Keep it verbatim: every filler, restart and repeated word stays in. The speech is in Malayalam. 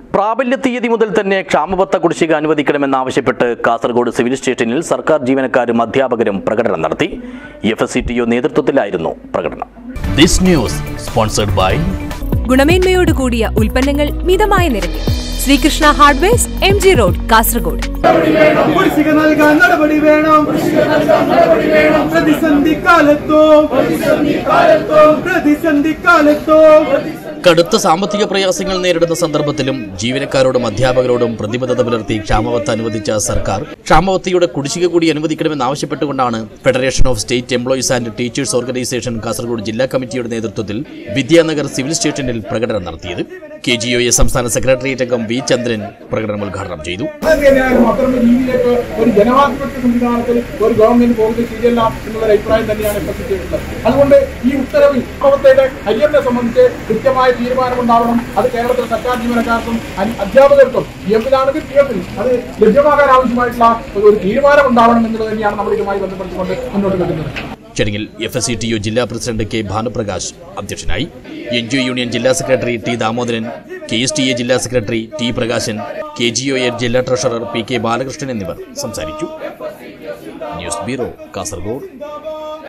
പ്രാബല്യ തീയതി മുതൽ തന്നെ ക്ഷാമബത്ത കുടിശ്ശിക അനുവദിക്കണമെന്നാവശ്യപ്പെട്ട് കാസർഗോഡ് സിവിൽ സ്റ്റേഷനിൽ സർക്കാർ ജീവനക്കാരും അധ്യാപകരും പ്രകടനം നടത്തി. F S C T O നേതൃത്വത്തിലായിരുന്നു പ്രകടനം. ദിസ് ന്യൂസ് സ്പോൺസർഡ് ബൈ ഗുണമേന്മയോട് കൂടിയ ഉൽപ്പന്നങ്ങൾ മിതമായ നിരക്കിൽ Srikrishna hardwares, M G road, Kasaragod. കടുത്ത സാമ്പത്തിക പ്രയാസങ്ങൾ നേരിടുന്ന സന്ദർഭത്തിലും ജീവനക്കാരോടും അധ്യാപകരോടും പ്രതിബദ്ധത പുലർത്തി ക്ഷാമബത്ത അനുവദിച്ച സർക്കാർ ക്ഷാമബത്തയുടെ കുടിശ്ശിക കൂടി അനുവദിക്കണമെന്നാവശ്യപ്പെട്ടുകൊണ്ടാണ് federation of state employees and teachers organisation Kasaragod ജില്ലാ കമ്മിറ്റിയുടെ നേതൃത്വത്തിൽ വിദ്യാനഗർ സിവിൽ സ്റ്റേഷനിൽ പ്രകടനം നടത്തിയത്. കെ ജി ഒ എ സംസ്ഥാന സെക്രട്ടേറിയറ്റ് അംഗം വി ചന്ദ്രൻ പ്രകടനം ഉദ്ഘാടനം ചെയ്തു. ഒരു ജനാധിപത്യ സംവിധാനത്തിൽ ഒരു ഗവൺമെന്റ് പോകുന്നത് ശരിയല്ല എന്നുള്ള അഭിപ്രായം തന്നെയാണ് എത്തിച്ചിട്ടുള്ളത്. അതുകൊണ്ട് ഈ ഉത്തരവിൽ ക്ഷാമബത്തയുടെ ഹരിയറിനെ സംബന്ധിച്ച് കൃത്യമായ തീരുമാനമുണ്ടാവണം. അത് കേരളത്തിലെ സർക്കാർ ജീവനക്കാർക്കും അധ്യാപകർക്കും എവിടാണെങ്കിൽ തീർത്തിൽ അത് ലഭ്യമാകാൻ ആവശ്യമായിട്ടുള്ള ഒരു തീരുമാനം ഉണ്ടാവണം എന്നുള്ളത് തന്നെയാണ് നമ്മൾ ഇതുമായി ബന്ധപ്പെടുത്തിക്കൊണ്ട് മുന്നോട്ട് വെക്കുന്നത്. ചടങ്ങിൽ F S C T O ജില്ലാ പ്രസിഡന്റ് കെ ഭാനുപ്രകാശ് അധ്യക്ഷനായി. എൻ ജി ഒ യൂണിയൻ ജില്ലാ secretary T Damodaran, K S T A ജില്ലാ secretary T Prakashan, K G O A ജില്ലാ ട്രഷറർ പി കെ ബാലകൃഷ്ണൻ എന്നിവർ സംസാരിച്ചു. News bureau, Kasaragod.